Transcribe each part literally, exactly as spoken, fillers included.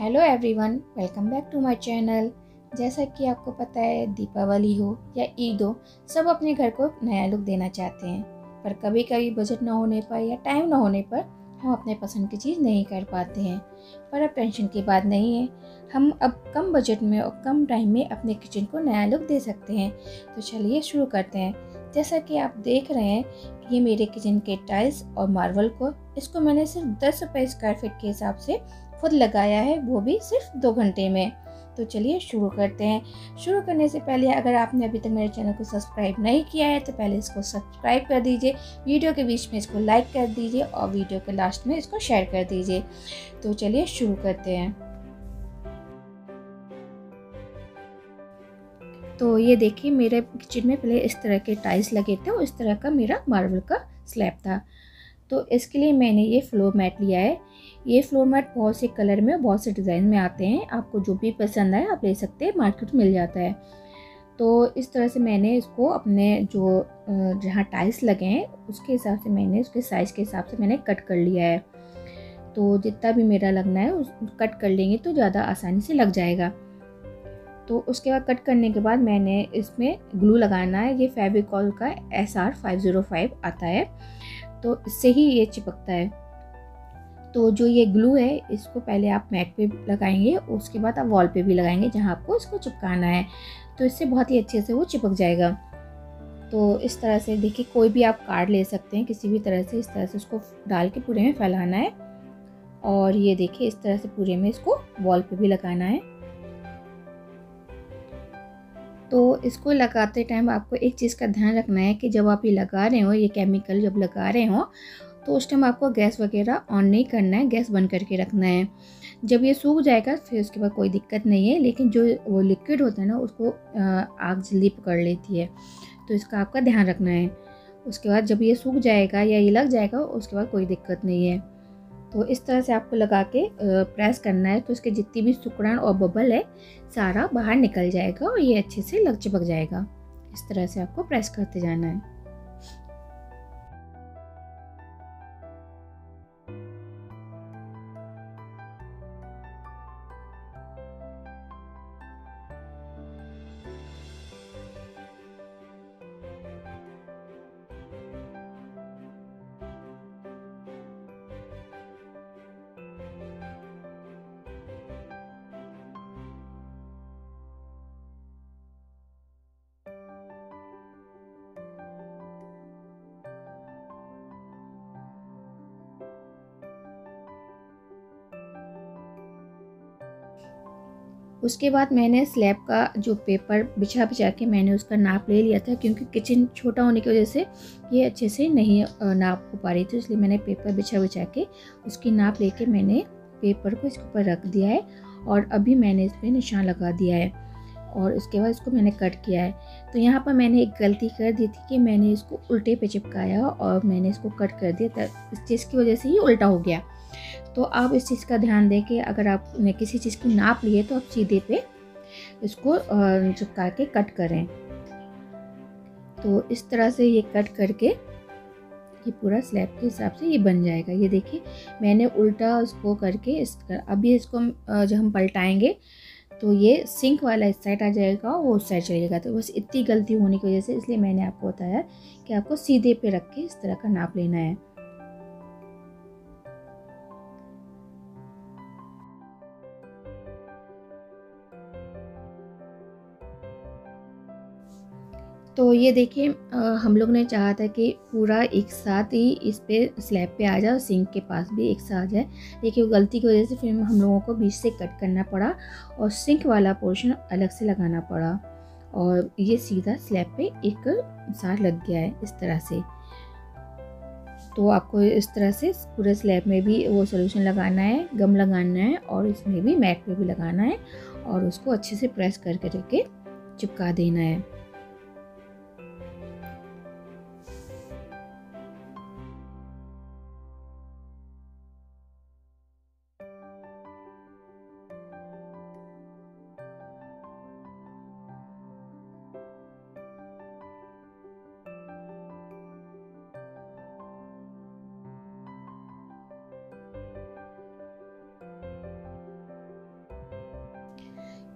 Hello everyone, welcome back to my channel. जैसा कि आपको पता है, दीपावली हो या ईद हो, सब अपने घर को नया लुक देना चाहते हैं। पर कभी कभी बजट ना होने पर या टाइम ना होने पर हम अपने पसंद की चीज़ नहीं कर पाते हैं। पर अब टेंशन की बात नहीं है, हम अब कम बजट में और कम टाइम में अपने किचन को नया लुक दे सकते हैं। तो चलिए शुरू करते हैं। जैसा कि आप देख रहे हैं कि ये मेरे किचन के टाइल्स और मार्बल को इसको मैंने सिर्फ दस रुपये स्क्वायर फीट के हिसाब से खुद लगाया है, वो भी सिर्फ दो घंटे में। तो चलिए शुरू करते हैं। शुरू करने से पहले अगर आपने अभी तक मेरे चैनल को सब्सक्राइब नहीं किया है तो पहले इसको सब्सक्राइब कर दीजिए, वीडियो के बीच में इसको लाइक कर दीजिए और वीडियो के लास्ट में इसको शेयर कर दीजिए। तो चलिए शुरू करते हैं। तो ये देखिए, मेरे किचन में पहले इस तरह के टाइल्स लगे थे और इस तरह का मेरा मार्बल का स्लैब था। तो इसके लिए मैंने ये फ्लोर मैट लिया है। ये फ्लोर मैट बहुत से कलर में, बहुत से डिज़ाइन में आते हैं। आपको जो भी पसंद आए आप ले सकते हैं, मार्केट में मिल जाता है। तो इस तरह से मैंने इसको अपने जो जहाँ टाइल्स लगे हैं उसके हिसाब से मैंने उसके साइज़ के हिसाब से मैंने कट कर लिया है। तो जितना भी मेरा लगना है उस कट कर लेंगे तो ज़्यादा आसानी से लग जाएगा। तो उसके बाद कट करने के बाद मैंने इसमें ग्लू लगाना है। ये फेविकॉल का S R five zero five आता है, तो इससे ही ये चिपकता है। तो जो ये ग्लू है इसको पहले आप मैट पे लगाएंगे, उसके बाद आप वॉल पे भी लगाएंगे जहाँ आपको इसको चिपकाना है। तो इससे बहुत ही अच्छे से वो चिपक जाएगा। तो इस तरह से देखिए, कोई भी आप कार्ड ले सकते हैं किसी भी तरह से। इस तरह से उसको डाल के पूरे में फैलाना है और ये देखिए इस तरह से पूरे में इसको वॉल पे भी लगाना है। तो इसको लगाते टाइम आपको एक चीज़ का ध्यान रखना है कि जब आप ये लगा रहे हो, ये केमिकल जब लगा रहे हो तो उस टाइम आपको गैस वगैरह ऑन नहीं करना है, गैस बंद करके रखना है। जब ये सूख जाएगा फिर उसके बाद कोई दिक्कत नहीं है, लेकिन जो वो लिक्विड होता है ना उसको आग जल्दी पकड़ लेती है, तो इसका आपका ध्यान रखना है। उसके बाद जब ये सूख जाएगा या ये लग जाएगा उसके बाद कोई दिक्कत नहीं है। तो इस तरह से आपको लगा के प्रेस करना है, तो इसके जितनी भी सिकुड़न और बबल है सारा बाहर निकल जाएगा और ये अच्छे से लग चिपक जाएगा। इस तरह से आपको प्रेस करते जाना है। उसके बाद मैंने स्लैब का जो पेपर बिछा बिछा के मैंने उसका नाप ले लिया था, क्योंकि किचन छोटा होने की वजह से ये अच्छे से नहीं नाप हो पा रही थी, इसलिए मैंने पेपर बिछा बिछा के उसकी नाप लेके मैंने पेपर को इसके ऊपर रख दिया है और अभी मैंने इस पर निशान लगा दिया है और उसके बाद इसको मैंने कट किया है। तो यहाँ पर मैंने एक गलती कर दी थी कि मैंने इसको उल्टे पे चिपकाया और मैंने इसको कट कर दिया, इस चीज़ की वजह से ही उल्टा हो गया। तो आप इस चीज़ का ध्यान दें कि अगर आपने किसी चीज़ की नाप ली है तो आप सीधे पे इसको चिपका के कट करें। तो इस तरह से ये कट करके ये पूरा स्लैब के हिसाब से ये बन जाएगा। ये देखिए मैंने उल्टा उसको करके इस अभी इसको जब हम पलटाएंगे तो ये सिंक वाला इस साइड आ जाएगा, वो उस साइड चलेगा। तो बस इतनी गलती होने की वजह से इसलिए मैंने आपको बताया कि आपको सीधे पे रख के इस तरह का नाप लेना है। तो ये देखिए, हम लोग ने चाहा था कि पूरा एक साथ ही इस पे स्लैब पे आ जाए और सिंक के पास भी एक साथ आ जाए। देखिए गलती की वजह से फिर हम लोगों को बीच से कट करना पड़ा और सिंक वाला पोर्शन अलग से लगाना पड़ा और ये सीधा स्लैब पे एक साथ लग गया है इस तरह से। तो आपको इस तरह से पूरे स्लैब में भी वो सॉल्यूशन लगाना है, गम लगाना है और इसमें भी मैट पे भी लगाना है और उसको अच्छे से प्रेस कर करके चिपका देना है।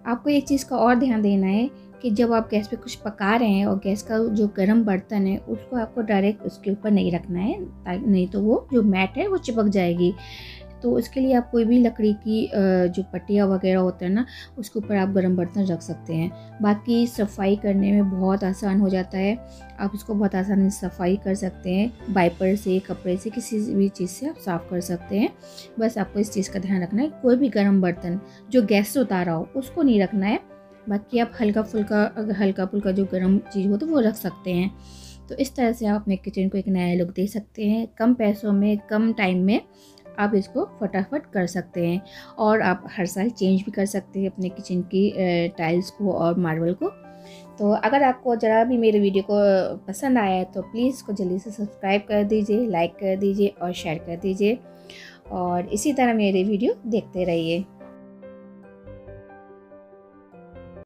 आपको एक चीज़ का और ध्यान देना है कि जब आप गैस पे कुछ पका रहे हैं और गैस का जो गर्म बर्तन है उसको आपको डायरेक्ट उसके ऊपर नहीं रखना है, नहीं तो वो जो मैट है वो चिपक जाएगी। तो उसके लिए आप कोई भी लकड़ी की जो पट्टियाँ वगैरह होते हैं ना, उसके ऊपर आप गर्म बर्तन रख सकते हैं। बाकी सफाई करने में बहुत आसान हो जाता है, आप इसको बहुत आसानी से सफाई कर सकते हैं, वाइपर से, कपड़े से, किसी भी चीज़ से आप साफ़ कर सकते हैं। बस आपको इस चीज़ का ध्यान रखना है, कोई भी गर्म बर्तन जो गैस से उतारा हो उसको नहीं रखना है। बाकी आप हल्का फुल्का हल्का फुल्का जो गर्म चीज़ हो तो वो रख सकते हैं। तो इस तरह से आप अपने किचन को एक नया लुक दे सकते हैं, कम पैसों में, कम टाइम में आप इसको फटाफट कर सकते हैं। और आप हर साल चेंज भी कर सकते हैं अपने किचन की टाइल्स को और मार्बल को। तो अगर आपको ज़रा भी मेरे वीडियो को पसंद आया है तो प्लीज़ इसको जल्दी से सब्सक्राइब कर दीजिए, लाइक कर दीजिए और शेयर कर दीजिए, और इसी तरह मेरे वीडियो देखते रहिए।